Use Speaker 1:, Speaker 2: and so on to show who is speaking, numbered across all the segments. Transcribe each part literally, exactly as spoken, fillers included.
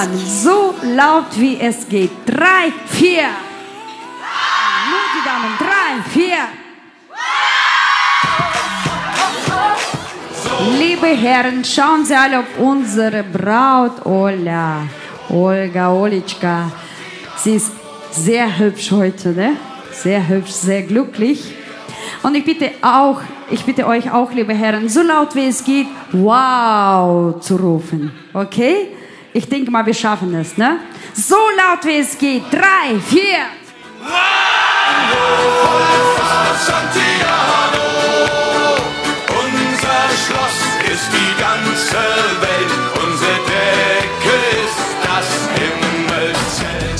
Speaker 1: an, so laut wie es geht. Drei, vier. Nur die Damen, drei, vier. Liebe Herren, schauen Sie alle auf unsere Braut Ola, Olga, Olitschka. Sie ist sehr hübsch heute, ne? Sehr hübsch, sehr glücklich. Und ich bitte auch, ich bitte euch auch, liebe Herren, so laut wie es geht, wow zu rufen, okay? Ich denke mal, wir schaffen es, ne? So laut wie es geht, drei, vier.
Speaker 2: Wow! Santiago, unser Schloss ist die ganze Welt, unsere Decke ist das Himmelszelt.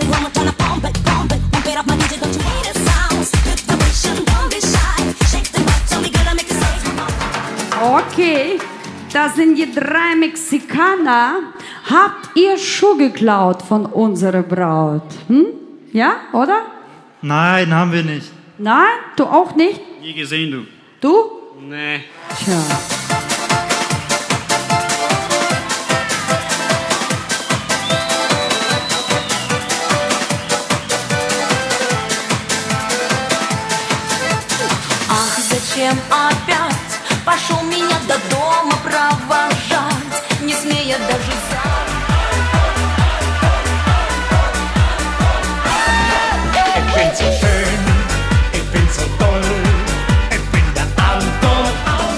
Speaker 1: Okay, das sind die drei Mexikaner. Habt ihr Schuhe geklaut von unserer Braut? Hm? Ja, oder?
Speaker 3: Nein, haben wir nicht.
Speaker 1: Nein, du auch nicht?
Speaker 3: Nie gesehen, du.
Speaker 1: Du?
Speaker 3: Nee.
Speaker 1: Tja.
Speaker 4: Ах, зачем опять пошел меня до дома провожать, не смея даже за...
Speaker 2: Ich bin so schön, ich bin so toll, ich bin der Anton aus.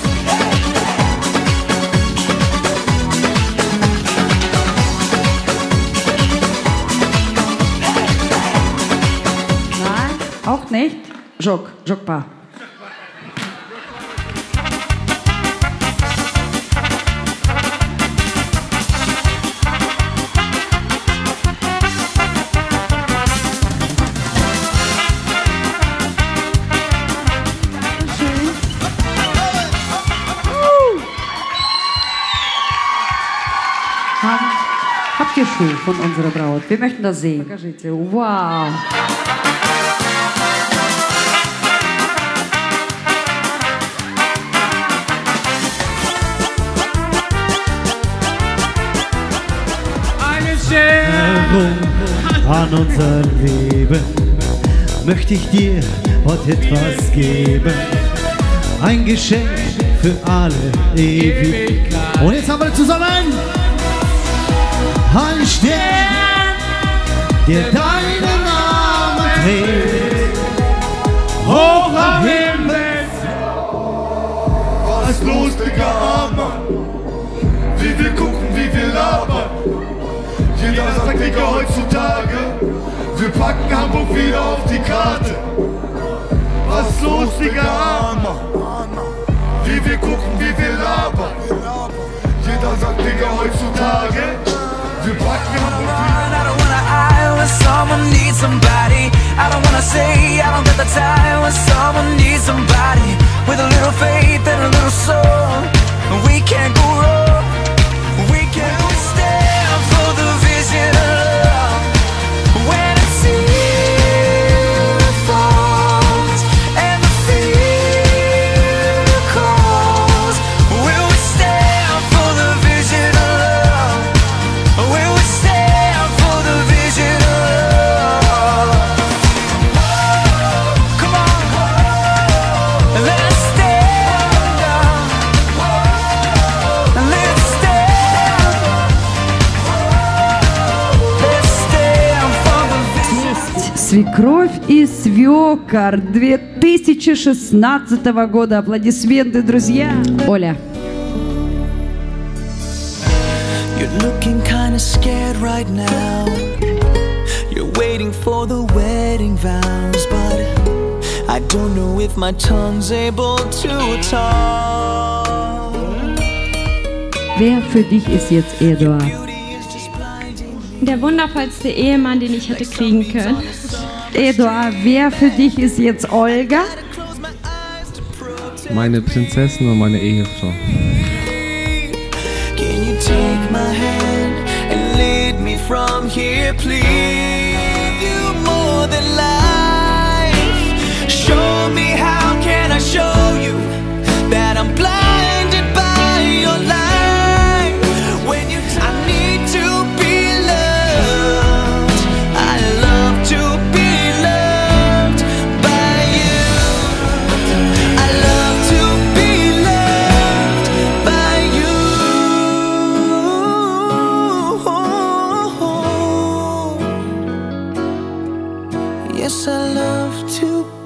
Speaker 1: Nein, auch nicht? Jok, Jokpa. Habt ihr Schuhe von unserer Braut? Wir möchten das sehen. Покажите. Wow.
Speaker 5: Erinnerung an unser Leben möchte ich dir heute etwas geben. Ein Geschenk für alle ewig. Und jetzt haben wir zusammen ein Stern, der deinen Namen trägt, hoch am Himmel.
Speaker 2: Was ist los, Digga, Armer? Wie wir gucken, wie wir labern. Jeder sagt, Digga, heutzutage, wir packen Hamburg wieder auf die Karte. Was ist los, Digga, Armer? Wie wir gucken, wie wir labern. Jeder sagt, Digga, heutzutage, wir packen Hamburg wieder.
Speaker 6: I don't wanna eye when someone needs somebody. I don't wanna say I don't get the time when someone needs somebody. With a little faith and a little soul, we can't go wrong. We can stand for the vision of love. When it falls and the fear calls, will we stand for the vision of love? Will we stand for the vision of love? Come on, let's stand up. Let's stand. Let's stand for the vision.
Speaker 1: Свекровь и свекор две тысячи шестнадцатого года. Аплодисменты, друзья. Оля.
Speaker 6: You're looking kinda scared right now. You're waiting for the wedding vows, but I don't know if my tongue's able to talk.
Speaker 1: Wer für dich ist jetzt Eduard?
Speaker 6: Beauty is just blinding me.
Speaker 7: Der wundervollste Ehemann, den ich hätte kriegen können.
Speaker 1: Eduard, wer für dich ist jetzt Olga?
Speaker 6: Close my eyes to protect.
Speaker 8: Meine Prinzessin und meine Ehefrau.
Speaker 6: Can you take my hand and lead me from here, please? You more than life. Show me, how can I show you that I'm blinded by your light? When you, I need to be Yes, I love to